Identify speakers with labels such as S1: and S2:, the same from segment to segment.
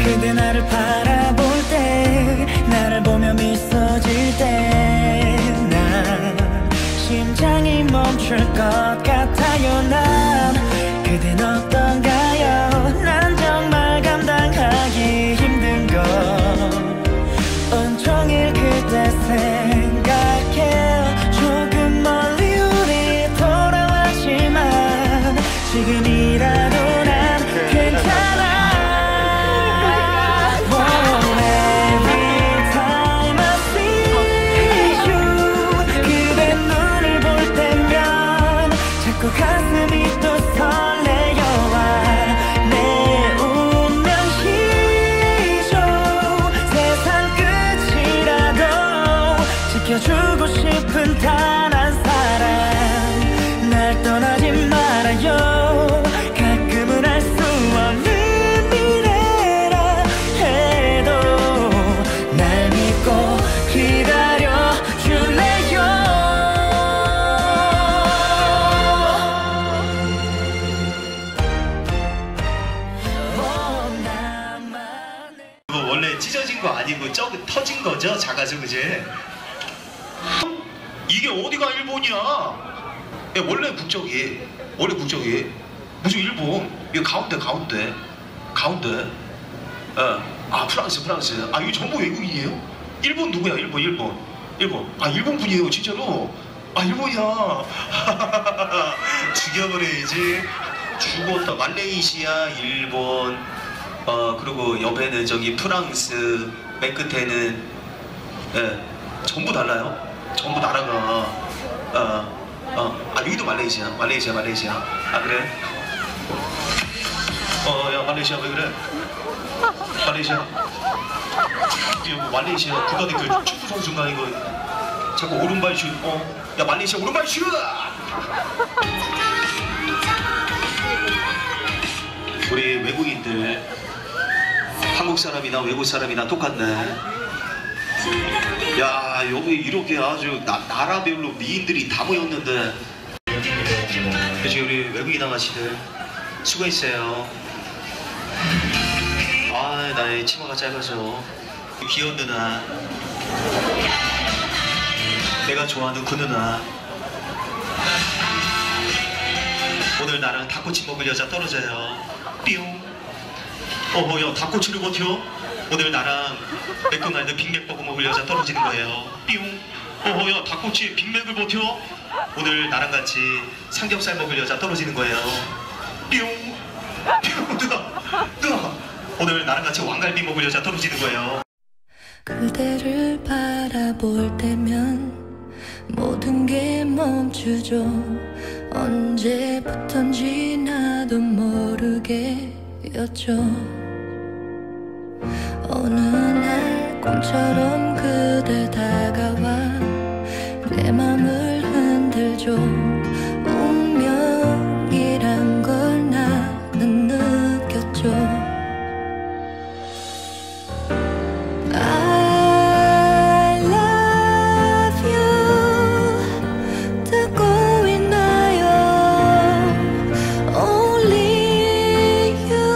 S1: 그대 나를 바라볼 때 나를 보며 미소 질 때 난 심장이 멈출 것 같아요. 난 그댄 어떤가요? 난 정말 감당하기 힘든 걸 온종일 그대 생각해. 조금 멀리 우리 돌아왔지만 지금이라도 난 괜찮아. Every time I see you 그대 눈을 볼 때면 자꾸 가슴이 또 설레어와 내 운명이죠. 세상 끝이라도 지켜주고 싶은 단 한 사람 날 떠나지 말아요. 가끔은 알 수 없는 미래라 해도 날 믿고 기다려줄래요.
S2: 이거 원래 찢어진 거 아니고 저기 터진 거죠? 작아서 그제? 이게 어디가 일본이야? 야, 원래 국적이 무슨 일본? 이거 가운데 아 프랑스 아 이거 전부 외국인이에요? 일본 누구야? 일본 아 일본 분이에요 진짜로? 아 일본이야. 죽여버려야지. 죽었다. 말레이시아, 일본, 그리고 옆에는 저기 프랑스, 맨 끝에는 전부 달라요. 전부 나라가 여기도 말레이시아. 아 그래? 야 말레이시아 왜 그래? 말레이시아 말레이시아 국가대표 축구 선수인가 이거 자꾸 오른발 슛. 야 말레이시아 오른발 슛. 우리 외국인들 한국 사람이나 외국 사람이나 똑같네. 야 여기 이렇게 아주 나라별로 미인들이 다 모였는데 그치 우리 외국인 아가씨들 수고했어요. 아 나의 치마가 짧아서 귀여운 누나 내가 좋아하는 그 누나 오늘 나랑 닭꼬치 먹을 여자 떨어져요. 뿅. 야 닭꼬치를 버텨? 오늘 나랑 맥도날드 빅맥버거 먹을 여자 떨어지는 거예요. 뿅. 야 닭꼬치 빅맥을 버텨? 오늘 나랑 같이 삼겹살 먹을 여자 떨어지는 거예요. 뿅. 누나 오늘 나랑 같이 왕갈비 먹을 여자 떨어지는 거예요.
S3: 그대를 바라볼 때면 모든 게 멈추죠. 언제부턴지 나도 모르게였죠. 어느 날 꿈처럼 그대 다가와 내 맘을 흔들죠. 운명이란 걸 나는 느꼈죠. I love you 듣고 있나요? Only you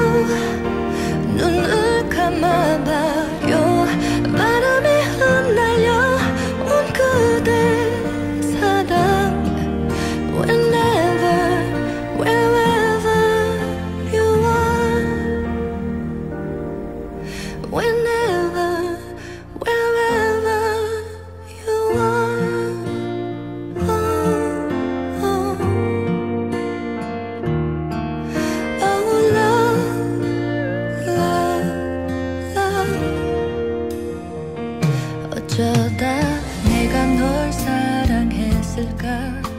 S3: 눈을 감아봐요. 바람에 흩날려 온 그대 사랑 Whenever, wherever you are Whenever, wherever you are Oh love, love, love 어쩌다 내가 널 사랑했을까.